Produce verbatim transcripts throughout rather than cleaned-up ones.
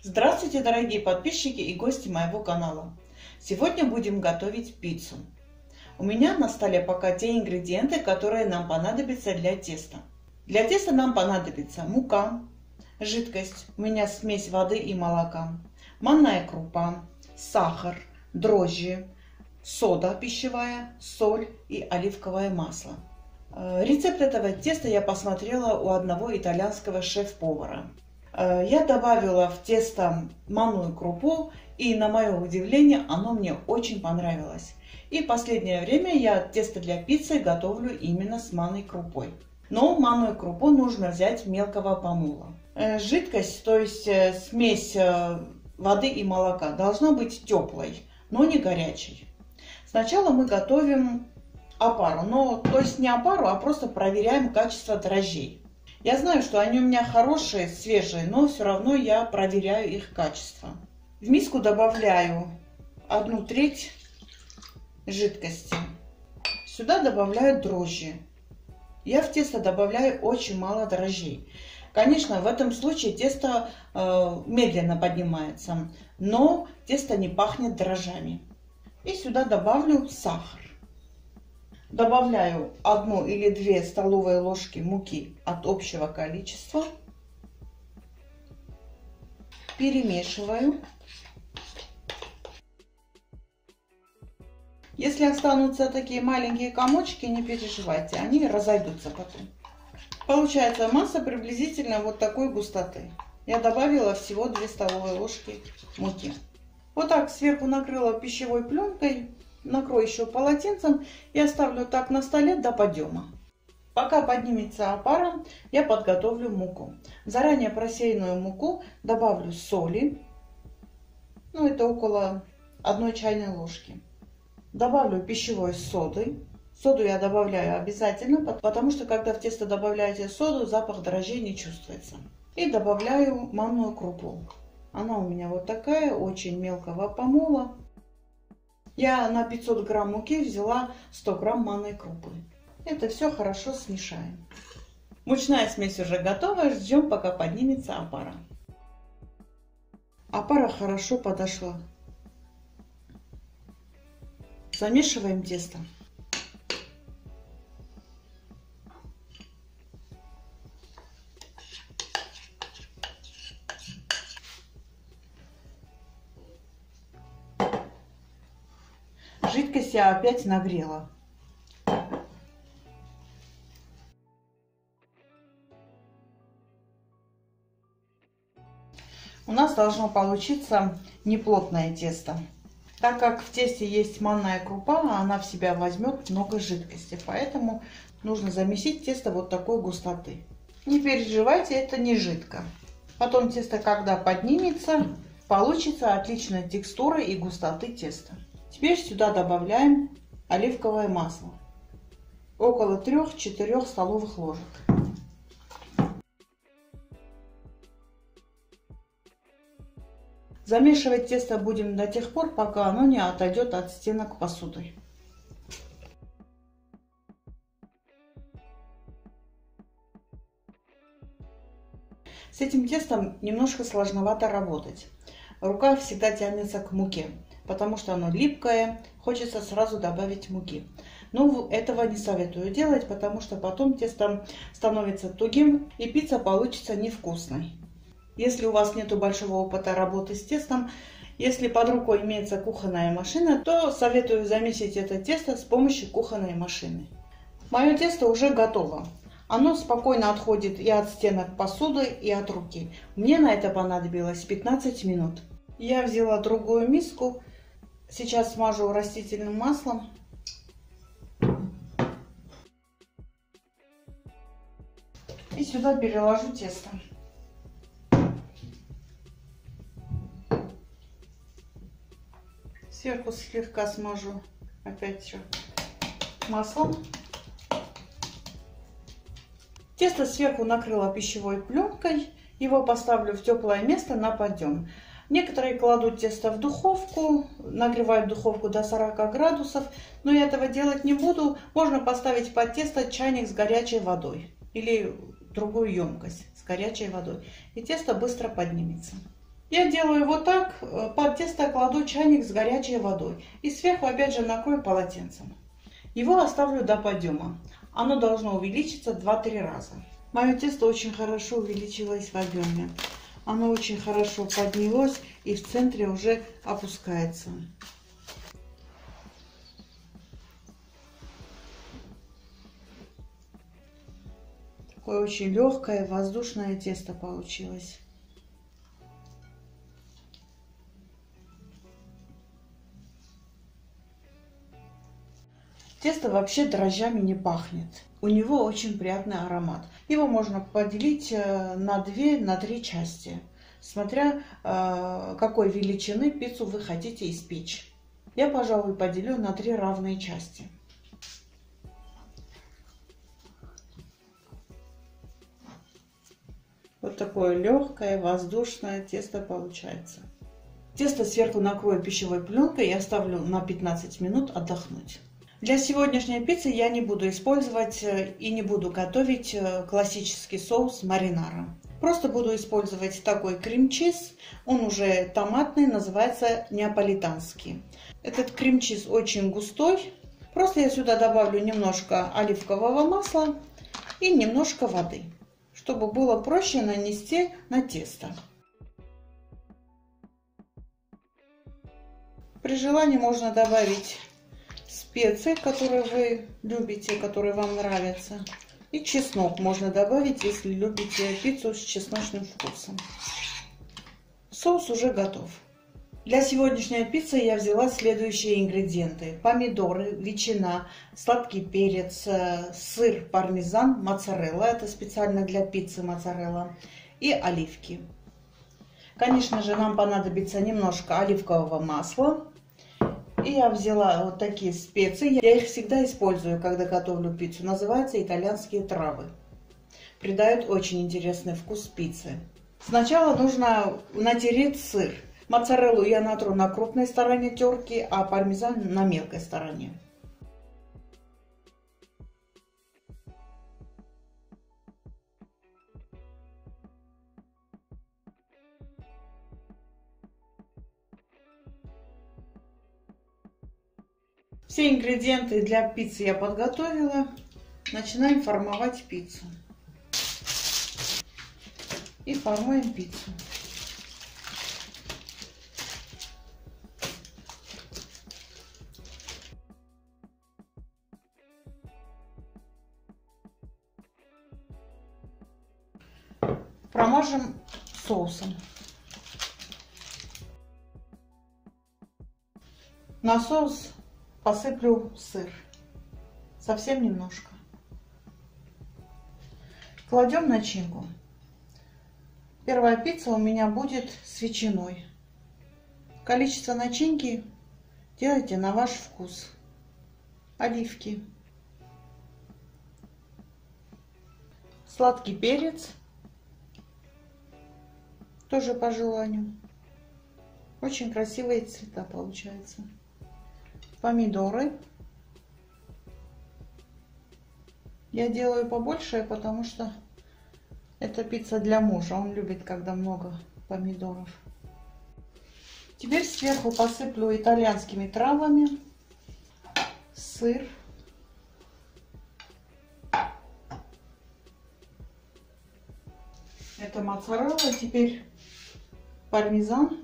Здравствуйте, дорогие подписчики и гости моего канала. Сегодня будем готовить пиццу. У меня на столе пока те ингредиенты, которые нам понадобятся для теста. Для теста нам понадобится мука, жидкость, у меня смесь воды и молока, манная крупа, сахар, дрожжи, сода пищевая, соль и оливковое масло. Рецепт этого теста я посмотрела у одного итальянского шеф-повара. Я добавила в тесто манную крупу, и на мое удивление оно мне очень понравилось. И в последнее время я тесто для пиццы готовлю именно с манной крупой. Но манную крупу нужно взять мелкого помола. Жидкость, то есть смесь воды и молока, должна быть теплой, но не горячей. Сначала мы готовим опару, но то есть не опару, а просто проверяем качество дрожжей. Я знаю, что они у меня хорошие, свежие, но все равно я проверяю их качество. В миску добавляю одну треть жидкости. Сюда добавляю дрожжи. Я в тесто добавляю очень мало дрожжей. Конечно, в этом случае тесто э, медленно поднимается, но тесто не пахнет дрожжами. И сюда добавлю сахар. Добавляю одну или две столовые ложки муки от общего количества. Перемешиваю. Если останутся такие маленькие комочки, не переживайте, они разойдутся потом. Получается масса приблизительно вот такой густоты. Я добавила всего две столовые ложки муки. Вот так сверху накрыла пищевой пленкой. Накрою еще полотенцем и оставлю так на столе до подъема. Пока поднимется опара, я подготовлю муку. Заранее просеянную муку добавлю соли. Ну, это около одной чайной ложки. Добавлю пищевой соды. Соду я добавляю обязательно, потому что когда в тесто добавляете соду, запах дрожжей не чувствуется. И добавляю манную крупу. Она у меня вот такая, очень мелкого помола. Я на пятьсот грамм муки взяла сто грамм манной крупы. Это все хорошо смешаем. Мучная смесь уже готова, ждем, пока поднимется опара. Опара хорошо подошла. Замешиваем тесто. Жидкость я опять нагрела. У нас должно получиться неплотное тесто. Так как в тесте есть манная крупа, она в себя возьмет много жидкости. Поэтому нужно замесить тесто вот такой густоты. Не переживайте, это не жидко. Потом тесто, когда поднимется, получится отличная текстура и густоты теста. Теперь сюда добавляем оливковое масло. Около трёх-четырёх столовых ложек. Замешивать тесто будем до тех пор, пока оно не отойдет от стенок посуды. С этим тестом немножко сложновато работать. Рука всегда тянется к муке, потому что оно липкое, хочется сразу добавить муки. Но этого не советую делать, потому что потом тесто становится тугим и пицца получится невкусной. Если у вас нет большого опыта работы с тестом, если под рукой имеется кухонная машина, то советую замесить это тесто с помощью кухонной машины. Мое тесто уже готово. Оно спокойно отходит и от стенок посуды, и от руки. Мне на это понадобилось пятнадцать минут. Я взяла другую миску. Сейчас смажу растительным маслом. И сюда переложу тесто. Сверху слегка смажу опять еще маслом. Тесто сверху накрыла пищевой пленкой. Его поставлю в теплое место на подъем. Некоторые кладут тесто в духовку, нагревают духовку до сорока градусов, но я этого делать не буду. Можно поставить под тесто чайник с горячей водой или другую емкость с горячей водой, и тесто быстро поднимется. Я делаю вот так. Под тесто кладу чайник с горячей водой. И сверху опять же накрою полотенцем. Его оставлю до подъема. Оно должно увеличиться два-три раза. Мое тесто очень хорошо увеличилось в объеме. Оно очень хорошо поднялось и в центре уже опускается. Такое очень легкое, воздушное тесто получилось. Тесто вообще дрожжами не пахнет. У него очень приятный аромат. Его можно поделить на две, на три части, смотря какой величины пиццу вы хотите испечь. Я, пожалуй, поделю на три равные части. Вот такое легкое, воздушное тесто получается. Тесто сверху накрою пищевой пленкой и оставлю на пятнадцать минут отдохнуть. Для сегодняшней пиццы я не буду использовать и не буду готовить классический соус маринара. Просто буду использовать такой крем-чиз. Он уже томатный, называется неаполитанский. Этот крем-чиз очень густой. Просто я сюда добавлю немножко оливкового масла и немножко воды, чтобы было проще нанести на тесто. При желании можно добавить специи, которые вы любите, которые вам нравятся. И чеснок можно добавить, если любите пиццу с чесночным вкусом. Соус уже готов. Для сегодняшней пиццы я взяла следующие ингредиенты: помидоры, ветчина, сладкий перец, сыр пармезан, моцарелла, это специально для пиццы моцарелла, и оливки. Конечно же, нам понадобится немножко оливкового масла. И я взяла вот такие специи. Я их всегда использую, когда готовлю пиццу. Называются итальянские травы. Придают очень интересный вкус пиццы. Сначала нужно натереть сыр. Моцареллу я натру на крупной стороне терки, а пармезан на мелкой стороне. Все ингредиенты для пиццы я подготовила. Начинаем формовать пиццу. И формуем пиццу. Промажем соусом. На соус посыплю сыр. Совсем немножко. Кладем начинку. Первая пицца у меня будет с ветчиной. Количество начинки делайте на ваш вкус. Оливки. Сладкий перец. Тоже по желанию. Очень красивые цвета получаются. Помидоры. Я делаю побольше, потому что это пицца для мужа. Он любит, когда много помидоров. Теперь сверху посыплю итальянскими травами. Сыр. Это моцарелла. Теперь пармезан.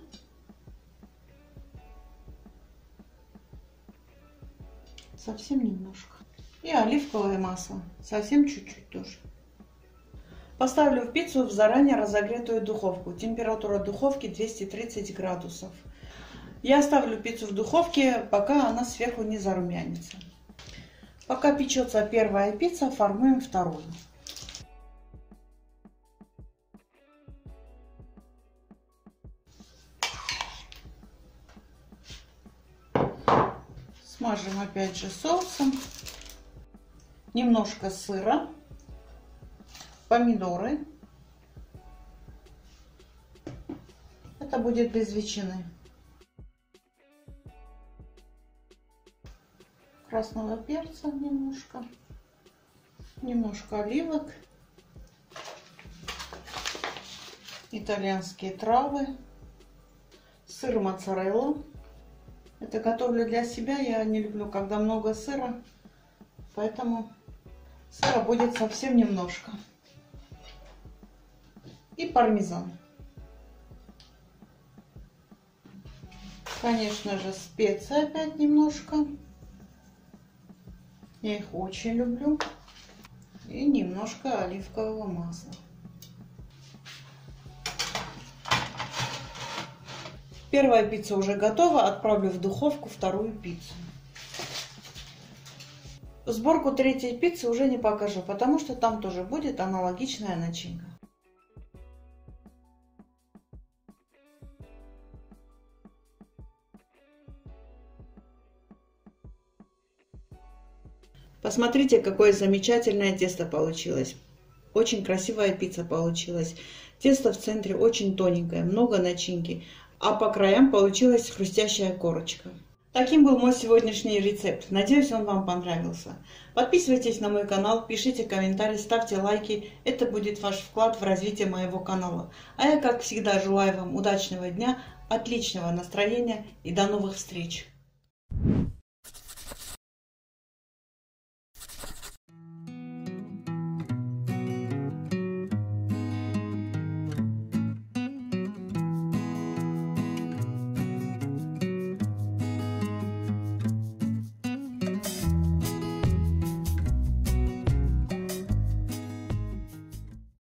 Совсем немножко. И оливковое масло. Совсем чуть-чуть тоже. Поставлю в пиццу в заранее разогретую духовку. Температура духовки двести тридцать градусов. Я оставлю пиццу в духовке, пока она сверху не зарумянится. Пока печется первая пицца, формуем вторую. Смажем опять же соусом. Немножко сыра. Помидоры. Это будет без ветчины. Красного перца немножко. Немножко оливок. Итальянские травы. сыр моцарелла. Это готовлю для себя. Я не люблю, когда много сыра, поэтому сыра будет совсем немножко. И пармезан. Конечно же, специи опять немножко. Я их очень люблю. И немножко оливкового масла. Первая пицца уже готова. Отправлю в духовку вторую пиццу. Сборку третьей пиццы уже не покажу, потому что там тоже будет аналогичная начинка. Посмотрите, какое замечательное тесто получилось. Очень красивая пицца получилась. Тесто в центре очень тоненькое, много начинки, а по краям получилась хрустящая корочка. Таким был мой сегодняшний рецепт. Надеюсь, он вам понравился. Подписывайтесь на мой канал, пишите комментарии, ставьте лайки. Это будет ваш вклад в развитие моего канала. А я, как всегда, желаю вам удачного дня, отличного настроения и до новых встреч.